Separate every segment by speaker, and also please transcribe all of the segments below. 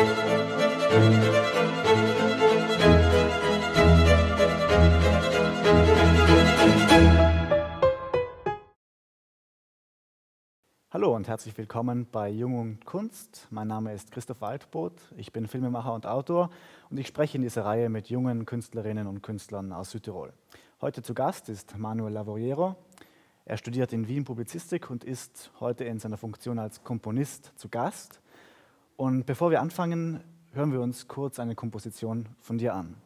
Speaker 1: Hallo und herzlich willkommen bei Jung und Kunst. Mein Name ist Christoph Waldboth, ich bin Filmemacher und Autor und ich spreche in dieser Reihe mit jungen Künstlerinnen und Künstlern aus Südtirol. Heute zu Gast ist Manuel Lavoriero. Er studiert in Wien Publizistik und ist heute in seiner Funktion als Komponist zu Gast. Und bevor wir anfangen, hören wir uns kurz eine Komposition von dir an.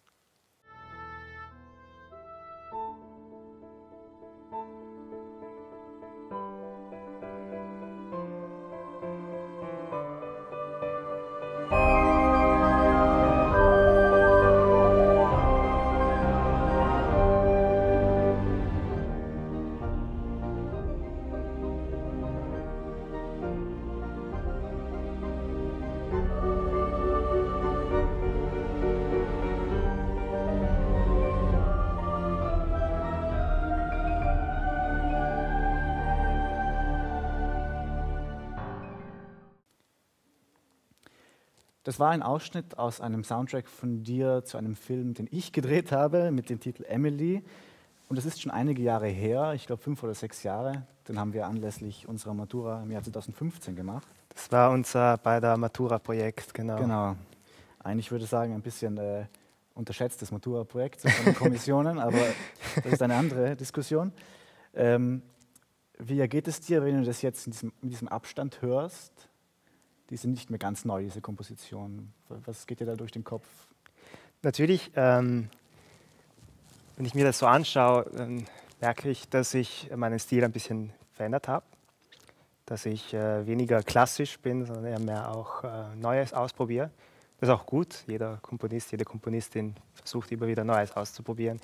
Speaker 1: Das war ein Ausschnitt aus einem Soundtrack von dir zu einem Film, den ich gedreht habe, mit dem Titel Emily. Und das ist schon einige Jahre her, ich glaube 5 oder 6 Jahre. Den haben wir anlässlich unserer Matura im Jahr 2015 gemacht.
Speaker 2: Das war unser beider Matura-Projekt, genau.
Speaker 1: Genau. Eigentlich würde ich sagen, ein bisschen unterschätztes Matura-Projekt von den Kommissionen, aber das ist eine andere Diskussion. Wie ergeht es dir, wenn du das jetzt in diesem Abstand hörst? Die sind nicht mehr ganz neu, diese Komposition. Was geht dir da durch den Kopf?
Speaker 2: Natürlich, wenn ich mir das so anschaue, merke ich, dass ich meinen Stil ein bisschen verändert habe. Dass ich weniger klassisch bin, sondern eher mehr auch Neues ausprobiere. Das ist auch gut. Jeder Komponist, jede Komponistin versucht immer wieder Neues auszuprobieren.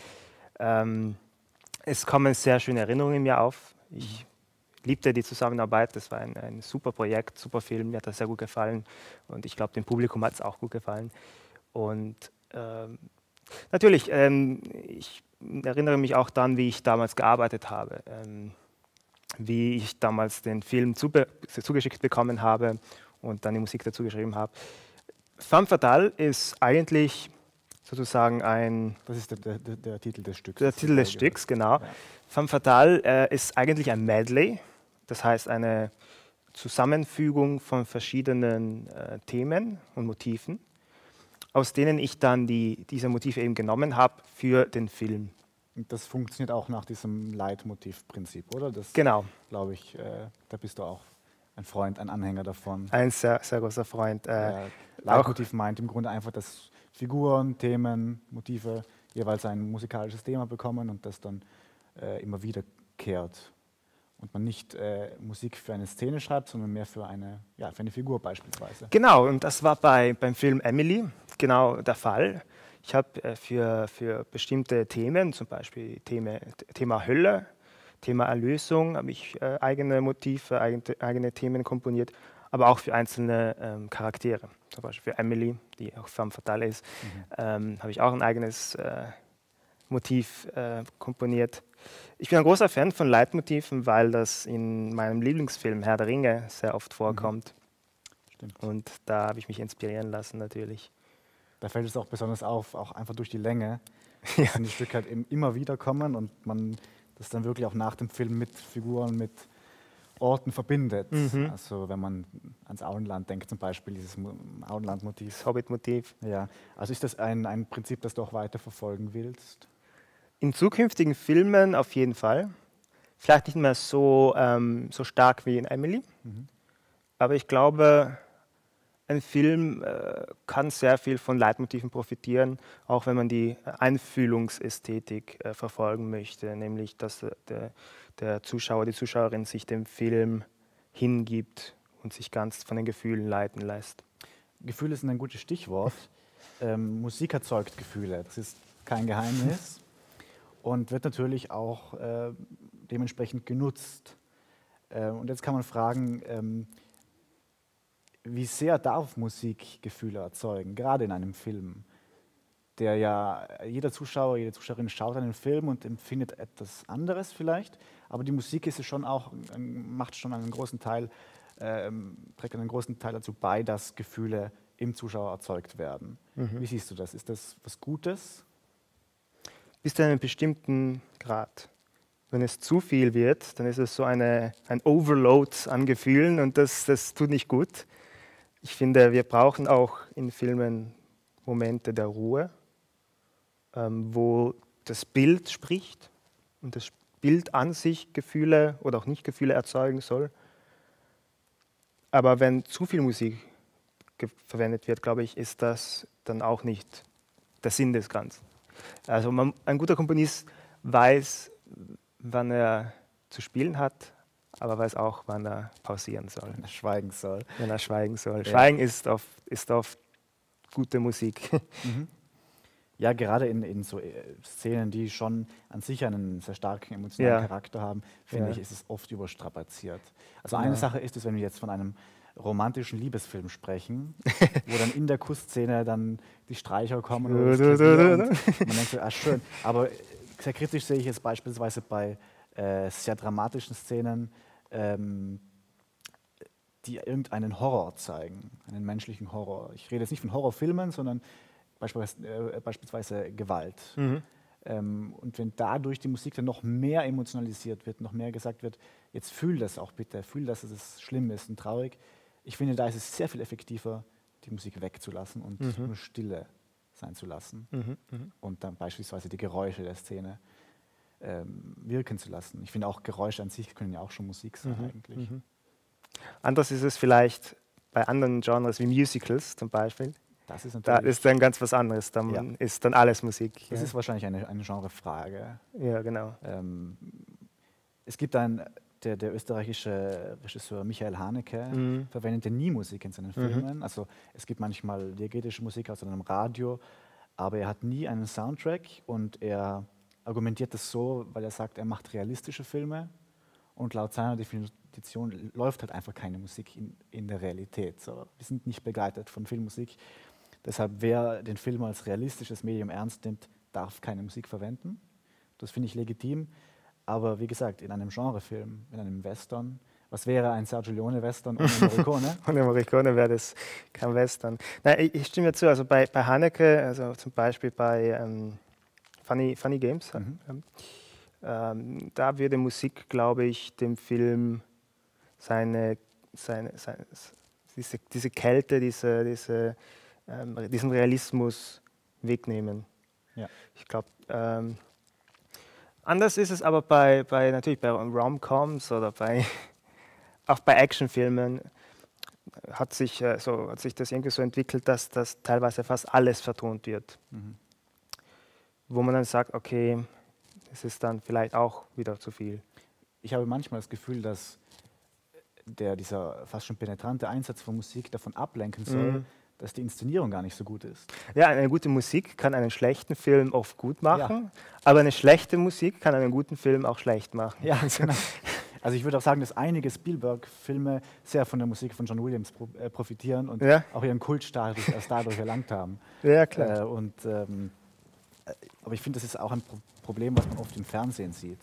Speaker 2: Es kommen sehr schöne Erinnerungen in mir auf. Ich liebte die Zusammenarbeit, das war ein super Projekt, super Film, mir hat das sehr gut gefallen und ich glaube, dem Publikum hat es auch gut gefallen. Und natürlich, ich erinnere mich auch dann, wie ich damals gearbeitet habe, wie ich damals den Film zugeschickt bekommen habe und dann die Musik dazu geschrieben habe. Femme Fatale ist eigentlich sozusagen ein...
Speaker 1: Das ist der Titel des Stücks.
Speaker 2: Der Titel des Stücks, genau. Ja. Femme Fatale ist eigentlich ein Medley. Das heißt, eine Zusammenfügung von verschiedenen Themen und Motiven, aus denen ich dann diese Motive eben genommen habe für den Film.
Speaker 1: Und das funktioniert auch nach diesem Leitmotivprinzip, oder? Das,
Speaker 2: genau.
Speaker 1: Glaube ich, da bist du auch ein Freund, ein Anhänger davon.
Speaker 2: Ein sehr, sehr großer Freund.
Speaker 1: Leitmotiv meint im Grunde einfach, dass Figuren, Themen, Motive jeweils ein musikalisches Thema bekommen und das dann immer wiederkehrt. Und man nicht Musik für eine Szene schreibt, sondern mehr für eine Figur beispielsweise.
Speaker 2: Genau, und das war beim Film Emily genau der Fall. Ich habe für bestimmte Themen, zum Beispiel Thema Hölle, Thema Erlösung, habe ich eigene Motive, eigene Themen komponiert, aber auch für einzelne Charaktere. Zum Beispiel für Emily, die auch femme fatale ist, habe ich auch ein eigenes Motiv komponiert. Ich bin ein großer Fan von Leitmotiven, weil das in meinem Lieblingsfilm Herr der Ringe sehr oft vorkommt.
Speaker 1: Stimmt.
Speaker 2: Und da habe ich mich inspirieren lassen natürlich.
Speaker 1: Da fällt es auch besonders auf, auch einfach durch die Länge, dass die Stücke halt eben immer wieder kommen und man das dann wirklich auch nach dem Film mit Figuren, mit Orten verbindet. Also wenn man ans Auenland denkt, zum Beispiel dieses Auenland-Motiv.
Speaker 2: Das Hobbit-Motiv.
Speaker 1: Ja, also ist das ein Prinzip, das du auch weiter verfolgen willst?
Speaker 2: In zukünftigen Filmen auf jeden Fall. Vielleicht nicht mehr so stark wie in Emily. Aber ich glaube, ein Film kann sehr viel von Leitmotiven profitieren, auch wenn man die Einfühlungsästhetik verfolgen möchte, nämlich dass der Zuschauer, die Zuschauerin sich dem Film hingibt und sich ganz von den Gefühlen leiten lässt.
Speaker 1: Gefühle sind ein gutes Stichwort. Musik erzeugt Gefühle, das ist kein Geheimnis und wird natürlich auch dementsprechend genutzt. Und jetzt kann man fragen, wie sehr darf Musik Gefühle erzeugen, gerade in einem Film, der ja, jeder Zuschauer, jede Zuschauerin schaut einen Film und empfindet etwas anderes vielleicht, aber die Musik ist schon auch, macht schon einen großen Teil, trägt einen großen Teil dazu bei, dass Gefühle im Zuschauer erzeugt werden. Wie siehst du das? Ist das was Gutes?
Speaker 2: Bis zu einem bestimmten Grad. Wenn es zu viel wird, dann ist es so ein Overload an Gefühlen und das tut nicht gut. Ich finde, wir brauchen auch in Filmen Momente der Ruhe, wo das Bild spricht und das Bild an sich Gefühle oder auch nicht Gefühle erzeugen soll. Aber wenn zu viel Musik verwendet wird, glaube ich, ist das dann auch nicht der Sinn des Ganzen. Also ein guter Komponist weiß, wann er zu spielen hat, aber weiß auch, wann er pausieren soll.
Speaker 1: Wenn er schweigen soll.
Speaker 2: Wenn er schweigen soll.
Speaker 1: Ja.
Speaker 2: Schweigen ist oft gute Musik.
Speaker 1: Ja, gerade in so Szenen, die schon an sich einen sehr starken emotionalen Charakter haben, finde ich, ist es oft überstrapaziert. Also eine Sache ist es, wenn wir jetzt von einem romantischen Liebesfilm sprechen, wo dann in der Kussszene dann die Streicher kommen und man denkt so, schön. Aber sehr kritisch sehe ich es beispielsweise bei sehr dramatischen Szenen, die irgendeinen Horror zeigen, einen menschlichen Horror. Ich rede jetzt nicht von Horrorfilmen, sondern beispielsweise Gewalt. Und wenn dadurch die Musik dann noch mehr emotionalisiert wird, noch mehr gesagt wird, jetzt fühl das auch bitte, fühl, dass es schlimm ist und traurig. Ich finde, da ist es sehr viel effektiver, die Musik wegzulassen und nur Stille sein zu lassen. Und dann beispielsweise die Geräusche der Szene wirken zu lassen. Ich finde auch Geräusche an sich können ja auch schon Musik sein eigentlich.
Speaker 2: Anders ist es vielleicht bei anderen Genres wie Musicals zum Beispiel.
Speaker 1: Das ist
Speaker 2: Da ist dann ganz was anderes, da ist dann alles Musik.
Speaker 1: Das ist wahrscheinlich eine Genrefrage.
Speaker 2: Ja, genau.
Speaker 1: Es gibt der österreichische Regisseur Michael Haneke, verwendet ja nie Musik in seinen Filmen. Also es gibt manchmal diegetische Musik aus einem Radio, aber er hat nie einen Soundtrack und er argumentiert das so, weil er sagt, er macht realistische Filme und laut seiner Definition läuft halt einfach keine Musik in der Realität. So, wir sind nicht begleitet von Filmmusik. Deshalb, wer den Film als realistisches Medium ernst nimmt, darf keine Musik verwenden. Das finde ich legitim. Aber wie gesagt, in einem Genrefilm, in einem Western, was wäre ein Sergio Leone-Western ohne Morricone?
Speaker 2: Ohne Morricone wäre das kein Western. Nein, ich stimme zu, also bei Haneke, also zum Beispiel bei Funny Games, da würde Musik, glaube ich, dem Film diese Kälte, diesen Realismus wegnehmen.
Speaker 1: Ja.
Speaker 2: Ich glaube, anders ist es aber natürlich bei Rom-Coms oder auch bei Actionfilmen hat sich das irgendwie so entwickelt, dass das teilweise fast alles vertont wird. Wo man dann sagt, okay, es ist dann vielleicht auch wieder zu viel.
Speaker 1: Ich habe manchmal das Gefühl, dass dieser fast schon penetrante Einsatz von Musik davon ablenken soll, dass die Inszenierung gar nicht so gut ist.
Speaker 2: Ja, eine gute Musik kann einen schlechten Film oft gut machen, aber eine schlechte Musik kann einen guten Film auch schlecht machen.
Speaker 1: Ja, genau. Also ich würde auch sagen, dass einige Spielberg-Filme sehr von der Musik von John Williams profitieren und auch ihren Kultstatus erst dadurch erlangt haben.
Speaker 2: Ja, klar.
Speaker 1: Aber ich finde, das ist auch ein Problem, was man oft im Fernsehen sieht.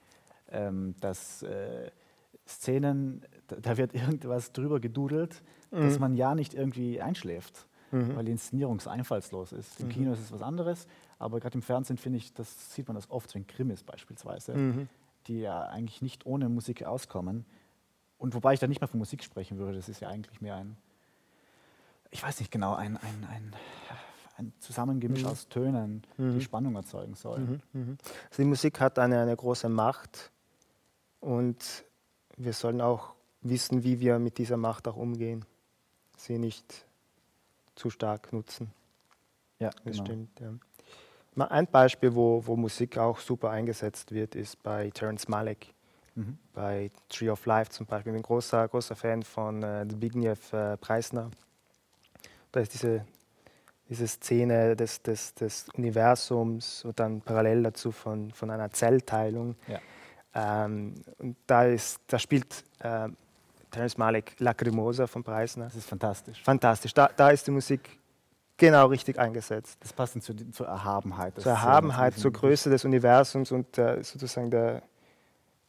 Speaker 1: Dass Szenen, da wird irgendwas drüber gedudelt, dass man ja nicht irgendwie einschläft, weil die Inszenierung so einfallslos ist. Im Kino ist es was anderes, aber gerade im Fernsehen finde ich, sieht man das oft, so in Krimis beispielsweise, die ja eigentlich nicht ohne Musik auskommen. Und wobei ich da nicht mehr von Musik sprechen würde, das ist ja eigentlich mehr ich weiß nicht genau, ein Zusammengemisch aus Tönen, die Spannung erzeugen sollen.
Speaker 2: Also die Musik hat eine große Macht und wir sollen auch wissen, wie wir mit dieser Macht auch umgehen. Sie nicht zu stark nutzen.
Speaker 1: Ja,
Speaker 2: das
Speaker 1: genau.
Speaker 2: Stimmt. Ja. Mal ein Beispiel, wo Musik auch super eingesetzt wird, ist bei Terrence Malick. Bei Tree of Life zum Beispiel. Ich bin ein großer Fan von Zbigniew Preisner. Da ist diese Szene des Universums und dann parallel dazu von einer Zellteilung.
Speaker 1: Ja.
Speaker 2: Und da spielt Terrence Malick Lacrimosa von Preisner.
Speaker 1: Das ist fantastisch.
Speaker 2: Fantastisch. Da ist die Musik genau richtig eingesetzt.
Speaker 1: Das passt zur Erhabenheit.
Speaker 2: Zur Erhabenheit, zur Größe des Universums und sozusagen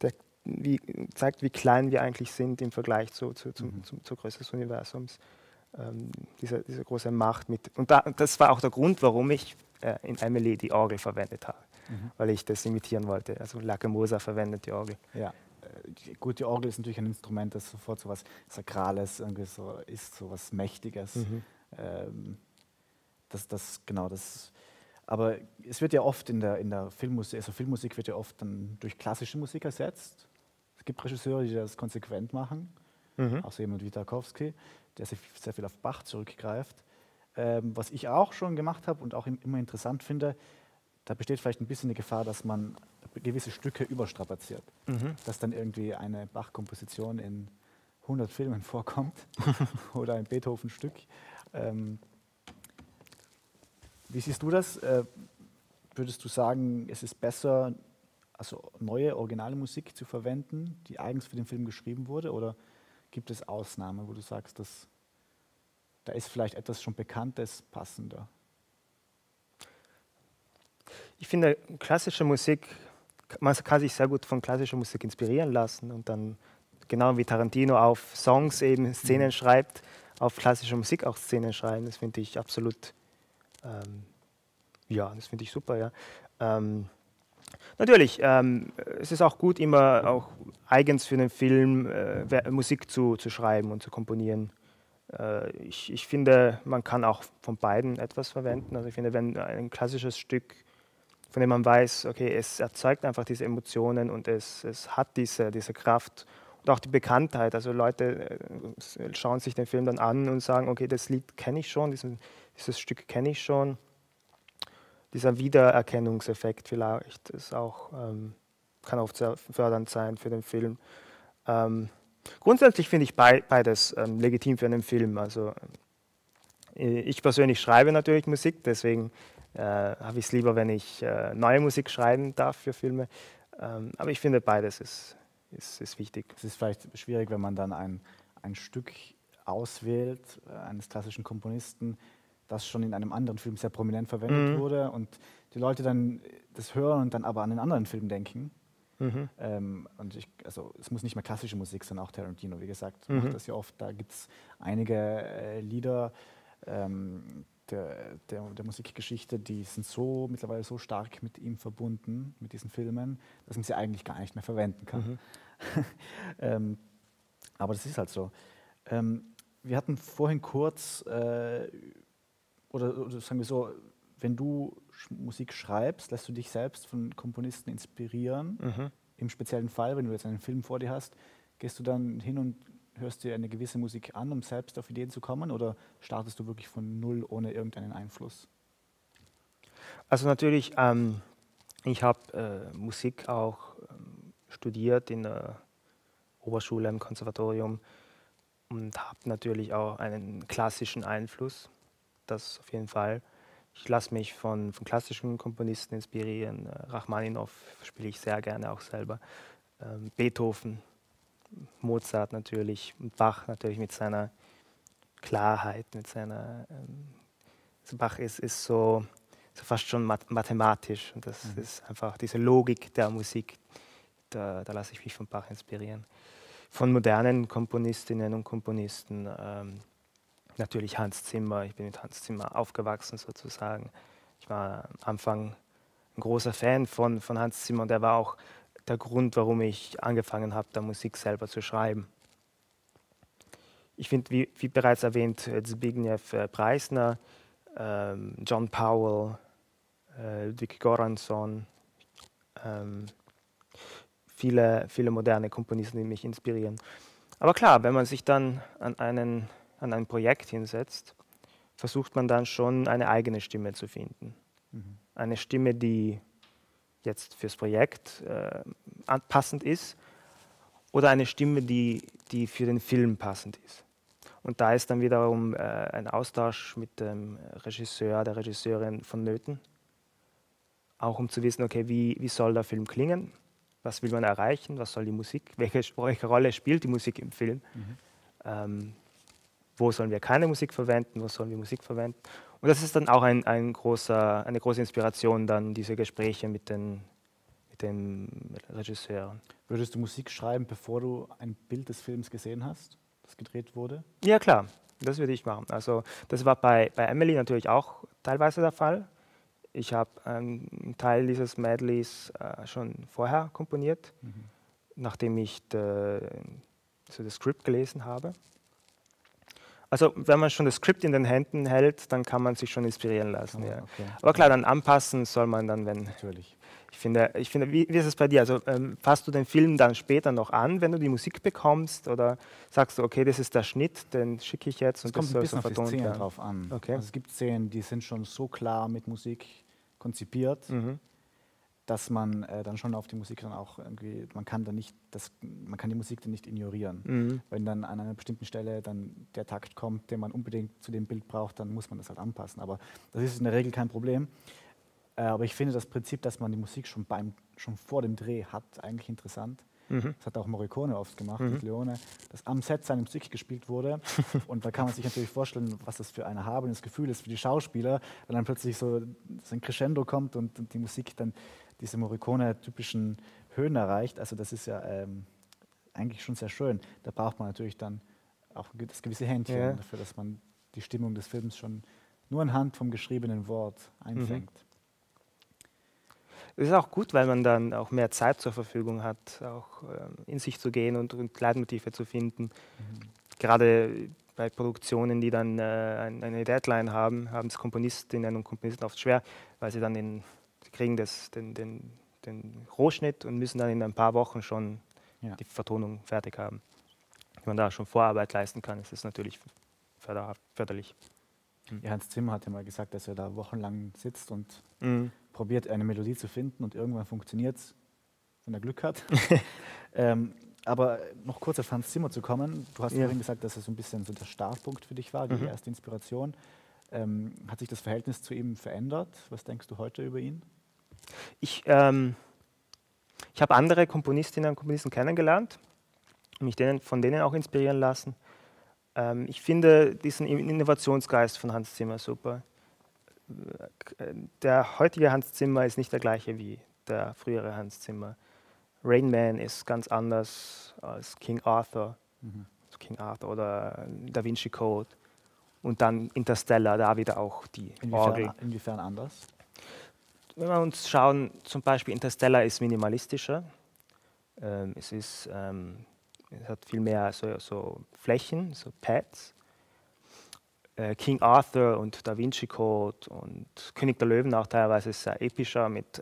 Speaker 2: zeigt, wie klein wir eigentlich sind im Vergleich zur Größe des Universums. diese große Macht mit. Und das war auch der Grund, warum ich in Emily die Orgel verwendet habe, weil ich das imitieren wollte. Also Lacrimosa verwendet die Orgel.
Speaker 1: Ja, gut, die Orgel ist natürlich ein Instrument, das sofort so was Sakrales irgendwie so ist, so was Mächtiges. Ähm, genau, das. Aber es wird ja oft in der Filmmusik, also Filmmusik wird ja oft dann durch klassische Musik ersetzt. Es gibt Regisseure, die das konsequent machen, auch so jemand wie Tarkovsky, der sehr viel auf Bach zurückgreift. Was ich auch schon gemacht habe und auch immer interessant finde, da besteht vielleicht ein bisschen die Gefahr, dass man gewisse Stücke überstrapaziert. Dass dann irgendwie eine Bach-Komposition in 100 Filmen vorkommt oder ein Beethoven-Stück. Wie siehst du das? Würdest du sagen, es ist besser, also neue, originale Musik zu verwenden, die eigens für den Film geschrieben wurde? Oder gibt es Ausnahmen, wo du sagst, da ist vielleicht etwas schon Bekanntes passender?
Speaker 2: Ich finde, klassische Musik, man kann sich sehr gut von klassischer Musik inspirieren lassen und dann, genau wie Tarantino auf Songs eben Szenen schreibt, auf klassischer Musik auch Szenen schreiben. Das finde ich absolut, ja, das finde ich super, ja. Natürlich, es ist auch gut, immer auch eigens für den Film Musik zu schreiben und zu komponieren. Ich finde, man kann auch von beiden etwas verwenden. Also ich finde, wenn ein klassisches Stück, von dem man weiß, okay, es erzeugt einfach diese Emotionen und es hat diese Kraft und auch die Bekanntheit. Also Leute schauen sich den Film dann an und sagen, okay, das Lied kenne ich schon, dieses Stück kenne ich schon. Dieser Wiedererkennungseffekt vielleicht ist auch, kann auch sehr fördernd sein für den Film. Grundsätzlich finde ich beides legitim für einen Film. Also ich persönlich schreibe natürlich Musik, deswegen habe ich es lieber, wenn ich neue Musik schreiben darf für Filme. Aber ich finde, beides ist wichtig.
Speaker 1: Es ist vielleicht schwierig, wenn man dann ein Stück auswählt, eines klassischen Komponisten, das schon in einem anderen Film sehr prominent verwendet wurde und die Leute dann das hören und dann aber an einen anderen Film denken. Und also es muss nicht mehr klassische Musik sein, auch Tarantino, wie gesagt, macht das ja oft. Da gibt es einige Lieder der Musikgeschichte, die sind mittlerweile so stark mit ihm verbunden, mit diesen Filmen, dass man sie eigentlich gar nicht mehr verwenden kann. Aber das ist halt so. Wir hatten vorhin kurz, oder sagen wir so, wenn du Musik schreibst, lässt du dich selbst von Komponisten inspirieren. Im speziellen Fall, wenn du jetzt einen Film vor dir hast, gehst du dann hin und hörst dir eine gewisse Musik an, um selbst auf Ideen zu kommen, oder startest du wirklich von null ohne irgendeinen Einfluss?
Speaker 2: Also natürlich, ich habe Musik auch studiert in der Oberschule, im Konservatorium und habe natürlich auch einen klassischen Einfluss, das auf jeden Fall. Ich lasse mich von klassischen Komponisten inspirieren. Rachmaninow spiele ich sehr gerne auch selber. Beethoven, Mozart natürlich und Bach natürlich mit seiner Klarheit, mit seiner Bach ist so fast schon mathematisch und das ist einfach diese Logik der Musik, da lasse ich mich von Bach inspirieren. Von modernen Komponistinnen und Komponisten natürlich Hans Zimmer, ich bin mit Hans Zimmer aufgewachsen sozusagen. Ich war am Anfang ein großer Fan von Hans Zimmer und der war auch der Grund, warum ich angefangen habe, da Musik selber zu schreiben. Ich finde, wie bereits erwähnt, Zbigniew Preissner, John Powell, Ludwig Göransson, viele moderne Komponisten, die mich inspirieren. Aber klar, wenn man sich dann an ein Projekt hinsetzt, versucht man dann schon eine eigene Stimme zu finden. Eine Stimme, die jetzt fürs Projekt passend ist oder eine Stimme, die für den Film passend ist. Und da ist dann wiederum ein Austausch mit dem Regisseur, der Regisseurin vonnöten, auch um zu wissen, okay, wie soll der Film klingen, was will man erreichen, was soll die Musik, welche Rolle spielt die Musik im Film, wo sollen wir keine Musik verwenden, wo sollen wir Musik verwenden. Und das ist dann auch eine große Inspiration, dann diese Gespräche mit den Regisseuren.
Speaker 1: Würdest du Musik schreiben, bevor du ein Bild des Films gesehen hast, das gedreht wurde?
Speaker 2: Ja, klar. Das würde ich machen. Also das war bei Emily natürlich auch teilweise der Fall. Ich habe einen Teil dieses Medleys schon vorher komponiert, nachdem ich so das Skript gelesen habe. Also wenn man schon das Skript in den Händen hält, dann kann man sich schon inspirieren lassen. Ja.
Speaker 1: Okay.
Speaker 2: Aber klar, dann anpassen soll man dann, wenn...
Speaker 1: Natürlich.
Speaker 2: Ich finde, wie ist es bei dir? Also passt du den Film dann später noch an, wenn du die Musik bekommst? Oder sagst du, okay, das ist der Schnitt, den schicke ich jetzt und das soll so vertont werden? Es kommt ein bisschen auf die Szene
Speaker 1: drauf an.
Speaker 2: Okay.
Speaker 1: Also es gibt Szenen, die sind schon so klar mit Musik konzipiert, dass man dann schon auf die Musik dann auch irgendwie, man kann die Musik dann nicht ignorieren. Wenn dann an einer bestimmten Stelle dann der Takt kommt, den man unbedingt zu dem Bild braucht, dann muss man das halt anpassen. Aber das ist in der Regel kein Problem. Aber ich finde das Prinzip, dass man die Musik schon vor dem Dreh hat, eigentlich interessant. Das hat auch Morricone oft gemacht mit Leone, dass am Set seine Musik gespielt wurde. Und da kann man sich natürlich vorstellen, was das für ein erhabenes Gefühl ist für die Schauspieler, wenn dann plötzlich so ein Crescendo kommt und die Musik dann diese Morricone-typischen Höhen erreicht. Also das ist ja eigentlich schon sehr schön. Da braucht man natürlich dann auch das gewisse Händchen dafür, dass man die Stimmung des Films schon nur anhand vom geschriebenen Wort einfängt.
Speaker 2: Es ist auch gut, weil man dann auch mehr Zeit zur Verfügung hat, auch in sich zu gehen und Leitmotive zu finden. Gerade bei Produktionen, die dann eine Deadline haben es Komponistinnen und Komponisten oft schwer, weil sie dann sie kriegen den Rohschnitt und müssen dann in ein paar Wochen schon die Vertonung fertig haben. Wenn man da schon Vorarbeit leisten kann, ist das natürlich förderlich.
Speaker 1: Ja, Hans Zimmer hat ja mal gesagt, dass er da wochenlang sitzt und probiert, eine Melodie zu finden und irgendwann funktioniert es, wenn er Glück hat. Aber noch kurz auf Hans Zimmer zu kommen. Du hast vorhin gesagt, dass er so ein bisschen so der Startpunkt für dich war, die erste Inspiration. Hat sich das Verhältnis zu ihm verändert? Was denkst du heute über ihn?
Speaker 2: Ich habe andere Komponistinnen und Komponisten kennengelernt und mich von denen auch inspirieren lassen. Ich finde diesen Innovationsgeist von Hans Zimmer super. Der heutige Hans Zimmer ist nicht der gleiche wie der frühere Hans Zimmer. Rain Man ist ganz anders als King Arthur oder Da Vinci Code. Und dann Interstellar, da wieder auch die Orgel.
Speaker 1: Inwiefern anders?
Speaker 2: Wenn wir uns schauen, zum Beispiel Interstellar ist minimalistischer. Es hat viel mehr so Flächen, so Pads. King Arthur und Da Vinci Code und König der Löwen auch teilweise ist sehr epischer mit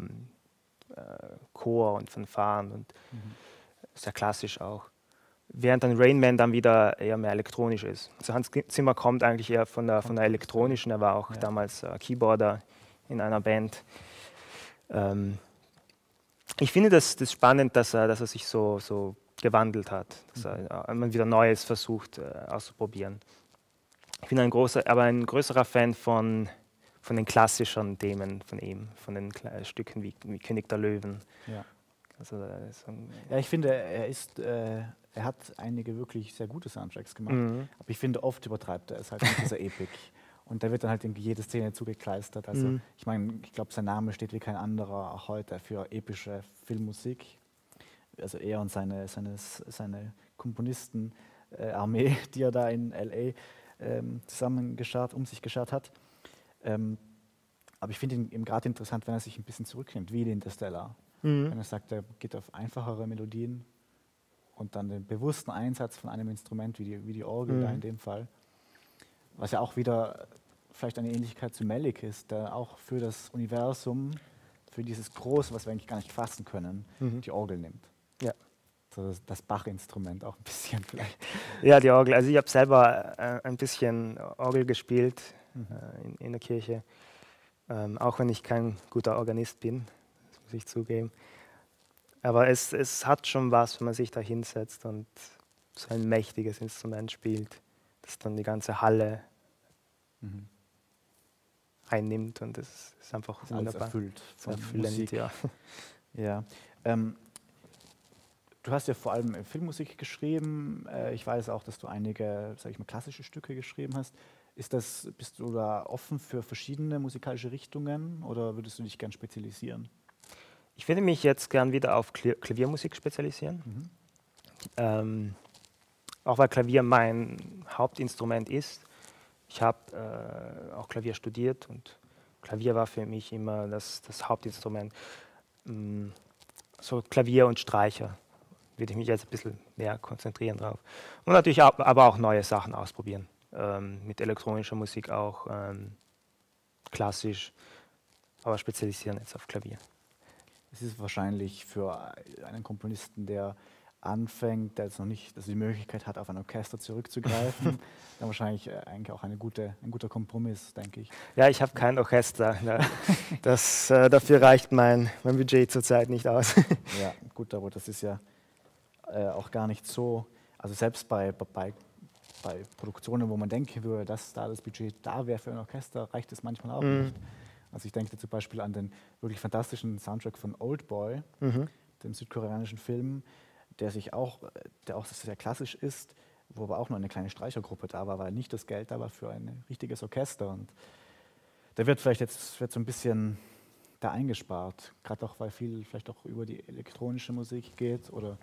Speaker 2: Chor und Fanfaren und sehr klassisch auch. Während dann Rain Man dann wieder eher mehr elektronisch ist. Also Hans Zimmer kommt eigentlich eher von der elektronischen, er war auch damals Keyboarder in einer Band. Ich finde das spannend, dass er sich so gewandelt hat, dass er immer wieder Neues versucht auszuprobieren. Ich bin ein größerer Fan von den klassischen Themen von ihm, von den Stücken wie König der Löwen.
Speaker 1: Ja.
Speaker 2: Also,
Speaker 1: ich finde, er hat einige wirklich sehr gute Soundtracks gemacht, aber ich finde, oft übertreibt er es halt mit dieser Epik. Und da wird dann halt irgendwie jede Szene zugekleistert. Also ich meine, ich glaube, sein Name steht wie kein anderer auch heute für epische Filmmusik. Also er und seine Komponistenarmee, die er da in L.A. Um sich geschart hat. Aber ich finde ihn gerade interessant, wenn er sich ein bisschen zurücknimmt, wie in Interstellar. Wenn er sagt, er geht auf einfachere Melodien und dann den bewussten Einsatz von einem Instrument, wie die Orgel da in dem Fall. Was ja auch wieder vielleicht eine Ähnlichkeit zu Melick ist, der auch für das Universum, für dieses Große, was wir eigentlich gar nicht fassen können, die Orgel nimmt.
Speaker 2: Ja.
Speaker 1: So das Bach-Instrument auch ein bisschen vielleicht.
Speaker 2: Ja, die Orgel. Also ich habe selber ein bisschen Orgel gespielt in der Kirche, auch wenn ich kein guter Organist bin, das muss ich zugeben. Aber es hat schon was, wenn man sich da hinsetzt und so ein mächtiges Instrument spielt, das dann die ganze Halle einnimmt und es ist einfach
Speaker 1: das wunderbar.
Speaker 2: Erfüllt
Speaker 1: von Musik. Ja. Du hast ja vor allem Filmmusik geschrieben. Ich weiß auch, dass du einige, sag ich mal, klassische Stücke geschrieben hast. Bist du da offen für verschiedene musikalische Richtungen oder würdest du dich gern spezialisieren?
Speaker 2: Ich würde mich jetzt gern wieder auf Klaviermusik spezialisieren. auch weil Klavier mein Hauptinstrument ist. Ich habe auch Klavier studiert und Klavier war für mich immer das Hauptinstrument. So Klavier und Streicher würde ich mich jetzt ein bisschen mehr konzentrieren drauf. Und natürlich aber auch neue Sachen ausprobieren. Mit elektronischer Musik auch, klassisch, aber spezialisieren jetzt auf Klavier.
Speaker 1: Es ist wahrscheinlich für einen Komponisten, der anfängt, der jetzt noch nicht die Möglichkeit hat, auf ein Orchester zurückzugreifen, dann wahrscheinlich eigentlich auch ein guter Kompromiss, denke ich.
Speaker 2: Ja, ich habe kein Orchester. Dafür reicht mein Budget zurzeit nicht aus.
Speaker 1: Ja, gut, aber das ist ja auch gar nicht so, also selbst bei Produktionen, wo man denken würde, dass da das Budget da wäre für ein Orchester, reicht es manchmal auch nicht. Also ich denke zum Beispiel an den wirklich fantastischen Soundtrack von Oldboy, dem südkoreanischen Film, der auch sehr klassisch ist, wo aber auch nur eine kleine Streichergruppe da war, weil nicht das Geld da war für ein richtiges Orchester. Und da wird so ein bisschen da eingespart, gerade auch, weil viel vielleicht auch über die elektronische Musik geht oder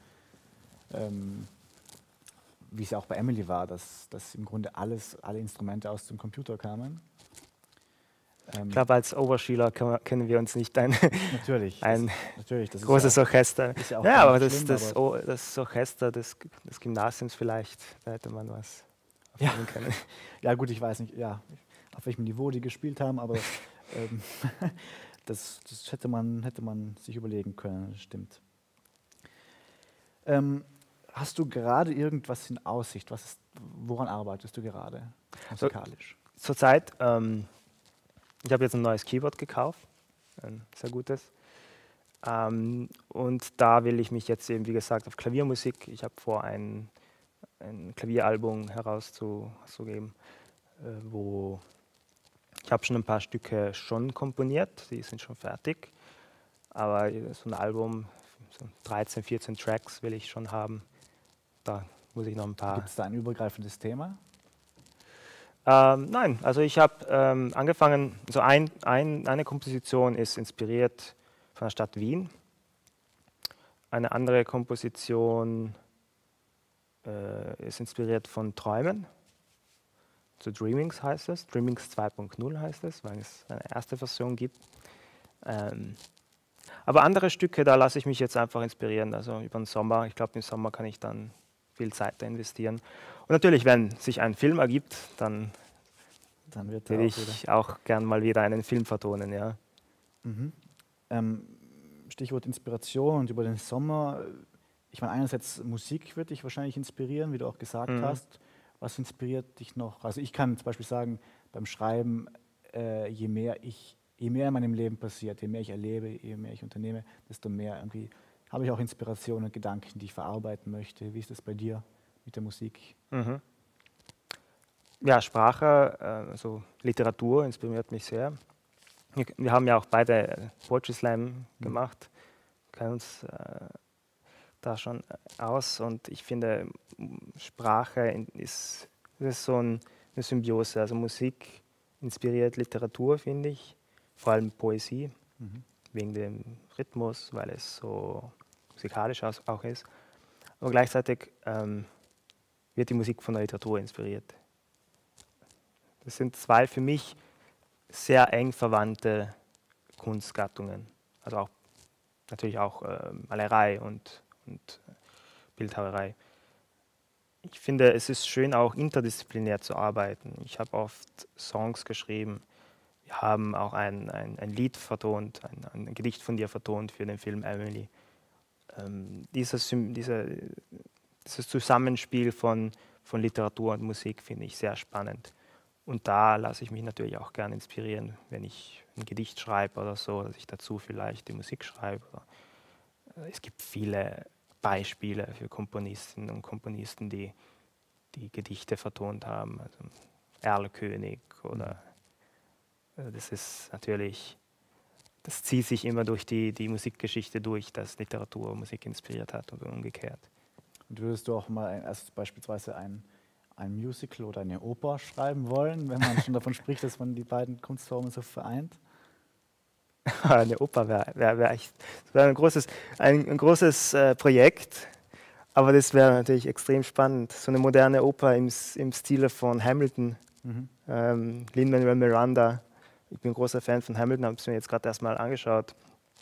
Speaker 1: wie es ja auch bei Emily war, dass im Grunde alle Instrumente aus dem Computer kamen.
Speaker 2: Ich glaube, als Oberschüler kennen wir uns nicht
Speaker 1: Natürlich, das
Speaker 2: großes Orchester.
Speaker 1: Ist ja, auch
Speaker 2: aber
Speaker 1: schlimm,
Speaker 2: das Orchester des Gymnasiums vielleicht, da hätte man was
Speaker 1: erfahren können. Ja gut, ich weiß nicht, auf welchem Niveau die gespielt haben, aber das hätte man sich überlegen können, das stimmt. Hast du gerade irgendwas in Aussicht? Woran arbeitest du gerade musikalisch?
Speaker 2: Zurzeit, ich habe jetzt ein neues Keyboard gekauft, ein sehr gutes. Und da will ich mich jetzt eben, wie gesagt, auf Klaviermusik. Ich habe vor, ein Klavieralbum herauszugeben, wo ich habe schon ein paar Stücke schon komponiert, die sind schon fertig. Aber so ein Album, so 13, 14 Tracks will ich schon haben. Da muss ich noch ein paar.
Speaker 1: Gibt es da ein übergreifendes Thema?
Speaker 2: Nein, also ich habe angefangen, so eine Komposition ist inspiriert von der Stadt Wien. Eine andere Komposition ist inspiriert von Träumen. So Dreamings heißt es, Dreamings 2.0 heißt es, weil es eine erste Version gibt. Aber andere Stücke, da lasse ich mich jetzt einfach inspirieren, also über den Sommer. Ich glaube, im Sommer kann ich dann viel Zeit da investieren. Und natürlich, wenn sich ein Film ergibt, dann will ich auch gern mal wieder einen Film vertonen. Ja.
Speaker 1: Stichwort Inspiration und über den Sommer. Ich meine, einerseits Musik wird dich wahrscheinlich inspirieren, wie du auch gesagt hast. Was inspiriert dich noch? Also ich kann zum Beispiel sagen, beim Schreiben, je mehr in meinem Leben passiert, je mehr ich erlebe, je mehr ich unternehme, desto mehr irgendwie habe ich auch Inspirationen und Gedanken, die ich verarbeiten möchte. Wie ist das bei dir mit der Musik?
Speaker 2: Ja, Sprache, also Literatur inspiriert mich sehr. Wir haben ja auch beide Poetry Slam gemacht, kennen uns da schon aus und ich finde, Sprache ist so eine Symbiose. Also Musik inspiriert Literatur, finde ich, vor allem Poesie, wegen dem Rhythmus, weil es so musikalisch auch ist. Aber gleichzeitig wird die Musik von der Literatur inspiriert. Das sind zwei für mich sehr eng verwandte Kunstgattungen. Also auch natürlich auch Malerei und Bildhauerei. Ich finde, es ist schön, auch interdisziplinär zu arbeiten. Ich habe oft Songs geschrieben. Wir haben auch ein Lied vertont, ein Gedicht von dir vertont für den Film Emily. Dieses Zusammenspiel von Literatur und Musik finde ich sehr spannend. Und da lasse ich mich natürlich auch gerne inspirieren, wenn ich ein Gedicht schreibe oder so, dass ich dazu vielleicht die Musik schreibe. Es gibt viele Beispiele für Komponistinnen und Komponisten, die Gedichte vertont haben. Also Erlkönig oder das ist natürlich, das zieht sich immer durch die Musikgeschichte durch, dass Literatur Musik inspiriert hat und umgekehrt.
Speaker 1: Und würdest du auch mal beispielsweise ein Musical oder eine Oper schreiben wollen, wenn man schon davon spricht, dass man die beiden Kunstformen so vereint?
Speaker 2: Eine Oper wäre echt ein großes Projekt, Aber das wäre natürlich extrem spannend. So eine moderne Oper im Stile von Hamilton,
Speaker 1: Mhm.
Speaker 2: Lin-Manuel Miranda. Ich bin ein großer Fan von Hamilton, habe es mir jetzt gerade erstmal angeschaut.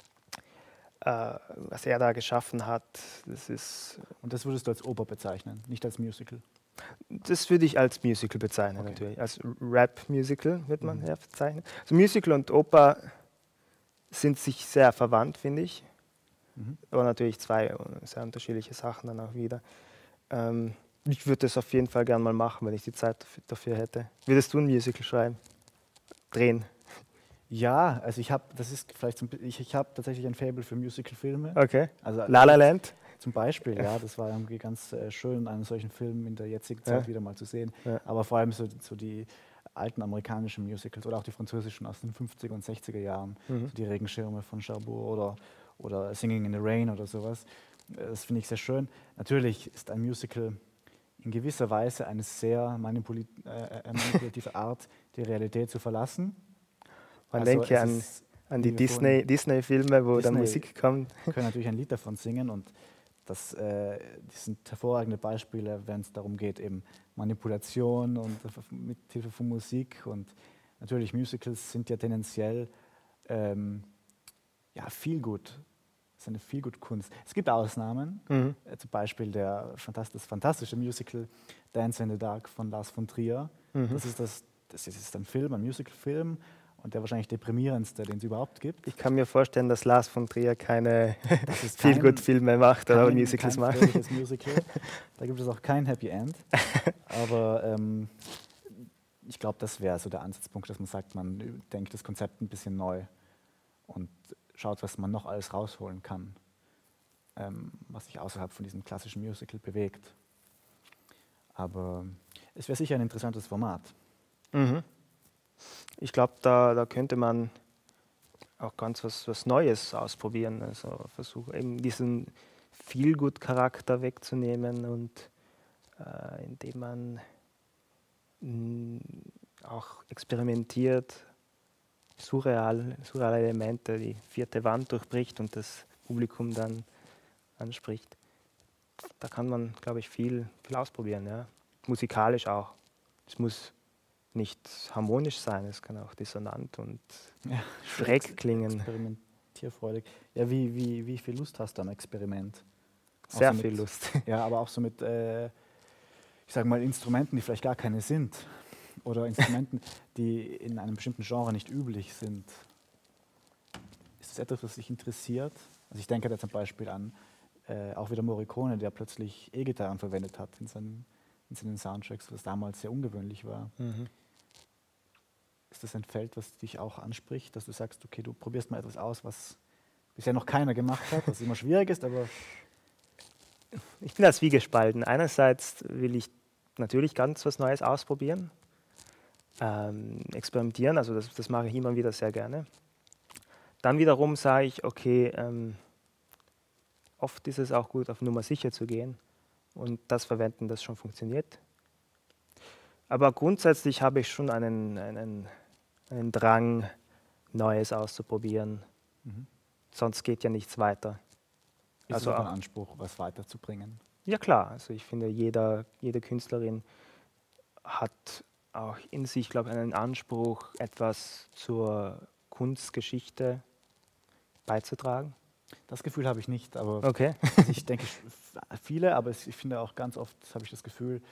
Speaker 2: Was er da geschaffen hat, das ist.
Speaker 1: Und das würdest du als Oper bezeichnen, nicht als Musical?
Speaker 2: Das würde ich als Musical bezeichnen,
Speaker 1: Okay.
Speaker 2: natürlich. Als Rap-Musical wird man
Speaker 1: Mhm.
Speaker 2: ja bezeichnen. Also Musical und Oper sind sich sehr verwandt, finde ich.
Speaker 1: Mhm.
Speaker 2: Aber natürlich zwei sehr unterschiedliche Sachen dann auch wieder. Ich würde das auf jeden Fall gerne mal machen, wenn ich die Zeit dafür hätte. Würdest du ein Musical schreiben? Drehen?
Speaker 1: Ja, also ich habe, das ist vielleicht ich habe tatsächlich ein Faible für Musical-Filme.
Speaker 2: Okay.
Speaker 1: Also
Speaker 2: La La Land?
Speaker 1: zum Beispiel, ja, das war irgendwie ganz schön, einen solchen Film in der jetzigen
Speaker 2: Ja.
Speaker 1: Zeit wieder mal zu sehen.
Speaker 2: Ja.
Speaker 1: Aber vor allem so die alten amerikanischen Musicals oder auch die französischen aus den 50er und 60er Jahren,
Speaker 2: Mhm.
Speaker 1: so die Regenschirme von Cherbourg oder Singing in the Rain oder sowas. Das finde ich sehr schön. Natürlich ist ein Musical in gewisser Weise eine sehr manipulative Art, die Realität zu verlassen.
Speaker 2: Man
Speaker 1: Also
Speaker 2: denke
Speaker 1: es
Speaker 2: an
Speaker 1: ist,
Speaker 2: die
Speaker 1: wie wir vorhin-
Speaker 2: Disney-Filme, wo dann
Speaker 1: Disney
Speaker 2: Musik kommt.
Speaker 1: können natürlich ein Lied davon singen und die sind hervorragende Beispiele, wenn es darum geht, eben Manipulation und mit Hilfe von Musik und natürlich Musicals sind ja tendenziell ja, Feelgood. Das ist eine Feelgood-Kunst. Es gibt Ausnahmen,
Speaker 2: Mhm.
Speaker 1: zum Beispiel das fantastische Musical Dance in the Dark von Lars von Trier.
Speaker 2: Mhm.
Speaker 1: Das ist ein Film, ein Musical-Film und der wahrscheinlich deprimierendste, den es überhaupt gibt.
Speaker 2: Ich kann mir vorstellen, dass Lars von Trier keine
Speaker 1: Das ist
Speaker 2: Feelgood-Filme macht oder
Speaker 1: kein
Speaker 2: Musicals macht.
Speaker 1: fröhliches Musical. Da gibt es auch kein Happy End. Aber ich glaube, das wäre so der Ansatzpunkt, dass man sagt, man denkt das Konzept ein bisschen neu und schaut, was man noch alles rausholen kann, was sich außerhalb von diesem klassischen Musical bewegt. Aber es wäre sicher ein interessantes Format.
Speaker 2: Mhm. Ich glaube, da könnte man auch ganz was Neues ausprobieren. Also versuchen, eben diesen Feel-Good-Charakter wegzunehmen und indem man auch experimentiert, surreale Elemente, die vierte Wand durchbricht und das Publikum dann anspricht. Da kann man, glaube ich, viel ausprobieren. Ja. Musikalisch auch. Es muss nicht harmonisch sein, es kann auch dissonant und
Speaker 1: Ja,
Speaker 2: schräg klingen.
Speaker 1: Experimentierfreudig. Ja, wie viel Lust hast du am Experiment?
Speaker 2: Sehr
Speaker 1: Auch so
Speaker 2: viel
Speaker 1: mit,
Speaker 2: Lust.
Speaker 1: Ja, aber auch so mit, ich sage mal, Instrumenten, die vielleicht gar keine sind. Oder Instrumenten, die in einem bestimmten Genre nicht üblich sind. Ist das etwas, was dich interessiert? Also ich denke da zum Beispiel an auch wieder Morricone, der plötzlich E-Gitarren verwendet hat in seinen Soundtracks, was damals sehr ungewöhnlich war.
Speaker 2: Mhm.
Speaker 1: Ist das ein Feld, was dich auch anspricht, dass du sagst, okay, du probierst mal etwas aus, was bisher noch keiner gemacht hat, was immer schwierig ist, aber
Speaker 2: Ich bin da zwiegespalten. Einerseits will ich natürlich ganz was Neues ausprobieren, experimentieren, also das mache ich immer wieder sehr gerne. Dann wiederum sage ich, okay, oft ist es auch gut, auf Nummer sicher zu gehen und das verwenden, das schon funktioniert. Aber grundsätzlich habe ich schon einen Drang, Neues auszuprobieren. Sonst geht ja nichts weiter.
Speaker 1: ist
Speaker 2: Also
Speaker 1: es auch ein
Speaker 2: auch-
Speaker 1: Anspruch, was weiterzubringen.
Speaker 2: Ja klar, also ich finde, jede Künstlerin hat auch in sich, glaube ich, einen Anspruch, etwas zur Kunstgeschichte beizutragen.
Speaker 1: Das Gefühl habe ich nicht, aber
Speaker 2: Okay.
Speaker 1: also ich denke viele, aber ich finde auch ganz oft habe ich das Gefühl,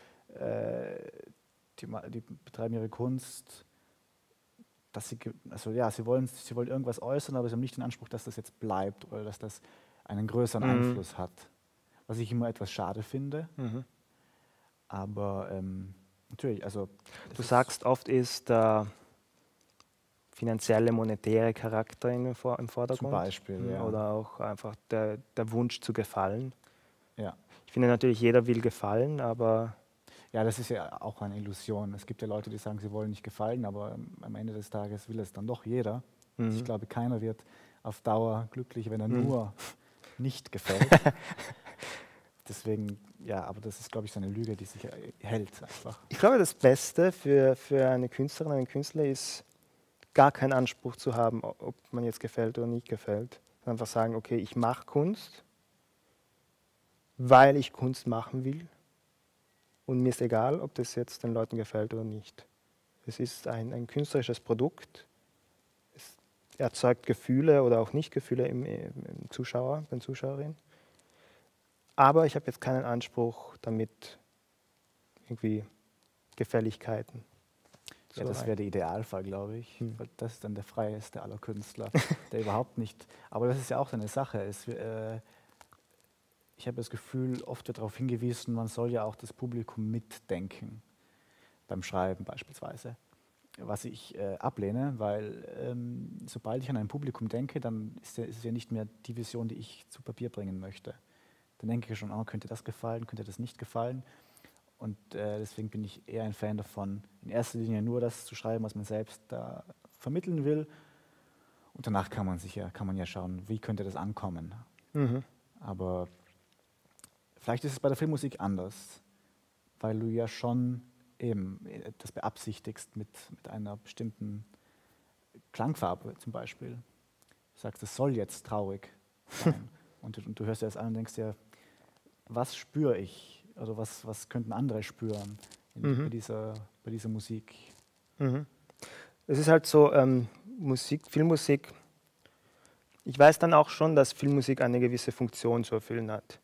Speaker 1: die betreiben ihre Kunst, dass also ja, sie wollen irgendwas äußern, aber sie haben nicht den Anspruch, dass das jetzt bleibt oder dass das einen größeren
Speaker 2: Mhm.
Speaker 1: Einfluss hat. Was ich immer etwas schade finde,
Speaker 2: Mhm.
Speaker 1: aber natürlich, also
Speaker 2: Du sagst, oft ist der finanzielle, monetäre Charakter im Vordergrund.
Speaker 1: zum Beispiel, ja.
Speaker 2: Oder auch einfach der Wunsch zu gefallen.
Speaker 1: Ja.
Speaker 2: Ich finde natürlich, jeder will gefallen, aber
Speaker 1: Ja, das ist ja auch eine Illusion. Es gibt ja Leute, die sagen, sie wollen nicht gefallen, aber am Ende des Tages will es dann doch jeder.
Speaker 2: Mhm.
Speaker 1: Ich glaube, keiner wird auf Dauer glücklich, wenn er
Speaker 2: Mhm.
Speaker 1: nur nicht gefällt. Deswegen, ja, aber das ist, glaube ich, so eine Lüge, die sich hält einfach.
Speaker 2: ich glaube, das Beste für eine Künstlerin, einen Künstler ist, gar keinen Anspruch zu haben, ob man jetzt gefällt oder nicht gefällt. Einfach sagen, okay, ich mache Kunst weil ich Kunst machen will. Und mir ist egal, ob das jetzt den Leuten gefällt oder nicht. Es ist ein künstlerisches Produkt. Es erzeugt Gefühle oder auch Nicht-Gefühle im Zuschauer, den Zuschauerin. Aber ich habe jetzt keinen Anspruch damit, irgendwie Gefälligkeiten.
Speaker 1: Ja, das wäre der Idealfall, glaube ich. Weil das ist dann der freieste aller Künstler, der überhaupt nicht. Aber das ist ja auch so eine Sache. Ich habe das Gefühl, oft wird darauf hingewiesen, man soll ja auch das Publikum mitdenken, beim Schreiben beispielsweise. Was ich ablehne, weil sobald ich an ein Publikum denke, dann ist es ja nicht mehr die Vision, die ich zu Papier bringen möchte. Dann denke ich schon, oh, könnte das gefallen, könnte das nicht gefallen. Und deswegen bin ich eher ein Fan davon, in erster Linie nur das zu schreiben, was man selbst da vermitteln will. Und danach kann man ja schauen, wie könnte das ankommen. Aber vielleicht ist es bei der Filmmusik anders, weil du ja schon eben das beabsichtigst mit einer bestimmten Klangfarbe zum Beispiel. Du sagst, es soll jetzt traurig sein. und du hörst dir das an und denkst dir, was spüre ich? Also was könnten andere spüren bei dieser Musik?
Speaker 2: Es ist halt so, Filmmusik, ich weiß dann auch schon, dass Filmmusik eine gewisse Funktion zu erfüllen hat.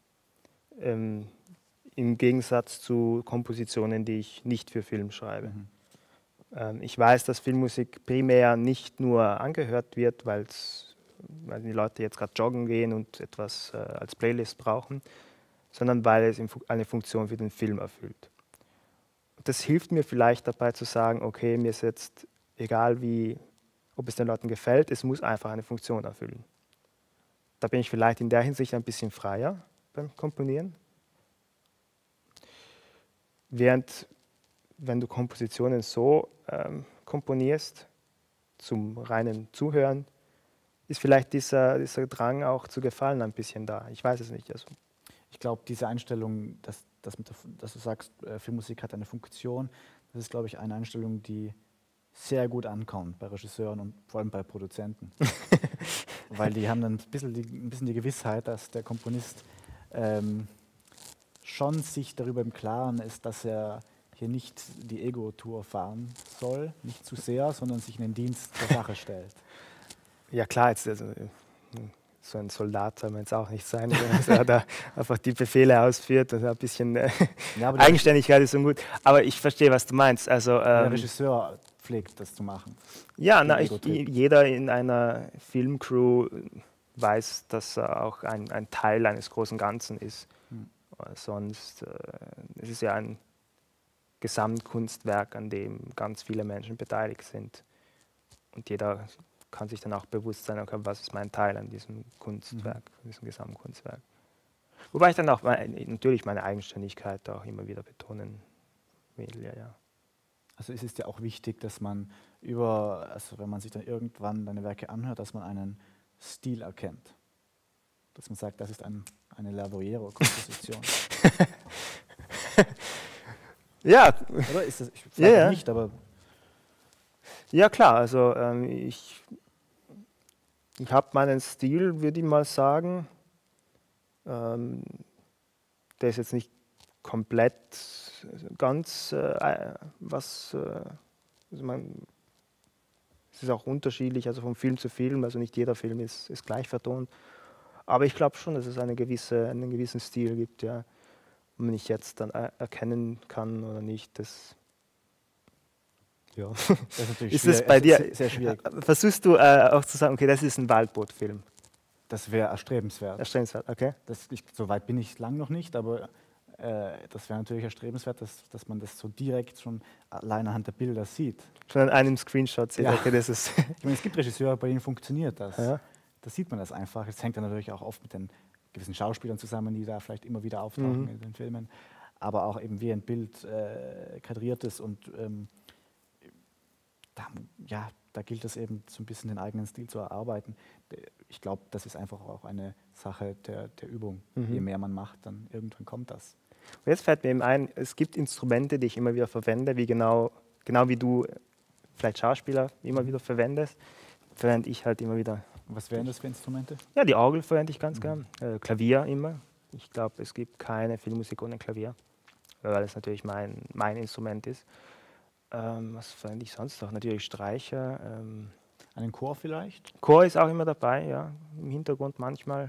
Speaker 2: Im Gegensatz zu Kompositionen, die ich nicht für Film schreibe. Ich weiß, dass Filmmusik primär nicht nur angehört wird, weil die Leute jetzt gerade joggen gehen und etwas als Playlist brauchen, sondern weil es eine Funktion für den Film erfüllt. Das hilft mir vielleicht dabei zu sagen, okay, mir ist jetzt egal, ob es den Leuten gefällt, es muss einfach eine Funktion erfüllen. Da bin ich vielleicht in der Hinsicht ein bisschen freier beim Komponieren. Während, wenn du Kompositionen so komponierst, zum reinen Zuhören, ist vielleicht dieser Drang auch zu gefallen ein bisschen da. Ich weiß es nicht. Also.
Speaker 1: Ich glaube, diese Einstellung, dass du sagst, Filmmusik hat eine Funktion, das ist, glaube ich, eine Einstellung, die sehr gut ankommt bei Regisseuren und vor allem bei Produzenten. Weil die haben dann ein bisschen die Gewissheit, dass der Komponist schon sich darüber im Klaren ist, dass er hier nicht die Ego-Tour fahren soll, nicht zu sehr, sondern sich in den Dienst der Sache stellt.
Speaker 2: Ja klar, jetzt, also, so ein Soldat soll man jetzt auch nicht sein, der da einfach die Befehle ausführt und ein bisschen Eigenständigkeit ist so gut. Aber ich verstehe, was du meinst. Also,
Speaker 1: der Regisseur pflegt, das zu machen.
Speaker 2: Ja, jeder in einer Filmcrew weiß, dass er auch ein Teil eines großen Ganzen ist. Sonst es ist ja ein Gesamtkunstwerk, an dem ganz viele Menschen beteiligt sind. Und jeder kann sich dann auch bewusst sein, okay, was ist mein Teil an diesem Kunstwerk, diesem Gesamtkunstwerk. Wobei ich dann auch natürlich meine Eigenständigkeit auch immer wieder betonen will. Ja.
Speaker 1: Also es ist ja auch wichtig, dass man wenn man sich dann irgendwann deine Werke anhört, dass man einen Stil erkennt. Dass man sagt, das ist eine Lavoriero-Komposition.
Speaker 2: Ja.
Speaker 1: Oder ist das? Ich frage nicht, aber...
Speaker 2: Ja klar, also ich habe meinen Stil, würde ich mal sagen. Der ist jetzt nicht komplett ganz es ist auch unterschiedlich, also von Film zu Film, also nicht jeder Film ist gleich vertont. Aber ich glaube schon, dass es einen gewissen Stil gibt, ja. Und wenn ich jetzt dann erkennen kann oder nicht, das ja.
Speaker 1: Das ist natürlich
Speaker 2: ist es bei dir
Speaker 1: sehr schwierig.
Speaker 2: Versuchst du auch zu sagen, okay, das ist ein Waldboot-Film?
Speaker 1: Das wäre erstrebenswert.
Speaker 2: Erstrebenswert, okay.
Speaker 1: So weit bin ich lang noch nicht, aber das wäre natürlich erstrebenswert, dass man das so direkt schon allein anhand der Bilder sieht.
Speaker 2: Schon an einem Screenshot sieht, okay, das ist...
Speaker 1: Ich meine, es gibt Regisseure, bei denen funktioniert das.
Speaker 2: Ja.
Speaker 1: Da sieht man das einfach. Es hängt dann natürlich auch oft mit den gewissen Schauspielern zusammen, die da vielleicht immer wieder auftauchen in den Filmen. Aber auch eben wie ein Bild kadriert ist und da gilt es eben so ein bisschen den eigenen Stil zu erarbeiten. Ich glaube, das ist einfach auch eine Sache der Übung. Je mehr man macht, dann irgendwann kommt das.
Speaker 2: Und jetzt fällt mir eben ein, es gibt Instrumente, die ich immer wieder verwende, wie genau wie du vielleicht Schauspieler immer wieder verwendest, verwende ich halt immer wieder.
Speaker 1: Was wären das für Instrumente?
Speaker 2: Ja, die Orgel verwende ich ganz gern, Klavier immer. Ich glaube, es gibt keine Filmmusik ohne Klavier, weil es natürlich mein Instrument ist. Was verwende ich sonst noch? Natürlich Streicher.
Speaker 1: Einen Chor vielleicht?
Speaker 2: Chor ist auch immer dabei, ja, im Hintergrund manchmal.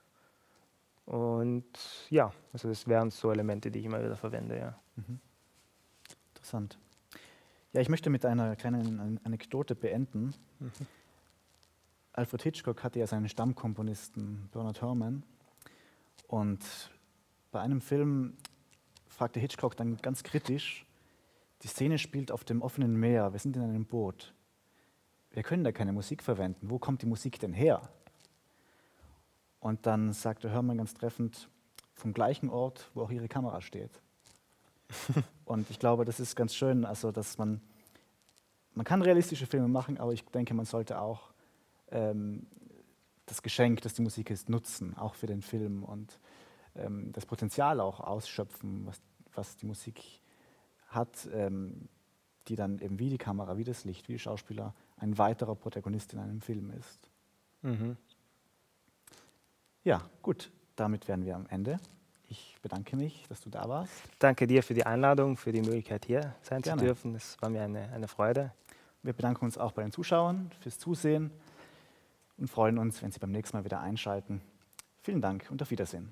Speaker 2: Und ja, also das wären so Elemente, die ich immer wieder verwende, ja.
Speaker 1: Interessant. Ja, ich möchte mit einer kleinen Anekdote beenden. Alfred Hitchcock hatte ja seinen Stammkomponisten Bernard Herrmann. Und bei einem Film fragte Hitchcock dann ganz kritisch, die Szene spielt auf dem offenen Meer, wir sind in einem Boot. Wir können da keine Musik verwenden. Wo kommt die Musik denn her? Und dann sagte Herrmann ganz treffend, vom gleichen Ort, wo auch ihre Kamera steht. Und ich glaube, das ist ganz schön, also dass man kann realistische Filme machen, aber ich denke, man sollte auch das Geschenk, das die Musik ist, nutzen, auch für den Film und das Potenzial auch ausschöpfen, was die Musik hat, die dann eben wie die Kamera, wie das Licht, wie die Schauspieler ein weiterer Protagonist in einem Film ist. Ja, gut, damit wären wir am Ende. Ich bedanke mich, dass du da warst.
Speaker 2: Danke dir für die Einladung, für die Möglichkeit, hier sein
Speaker 1: Gerne.
Speaker 2: zu dürfen. Es war mir eine Freude.
Speaker 1: Wir bedanken uns auch bei den Zuschauern fürs Zusehen und freuen uns, wenn Sie beim nächsten Mal wieder einschalten. Vielen Dank und auf Wiedersehen.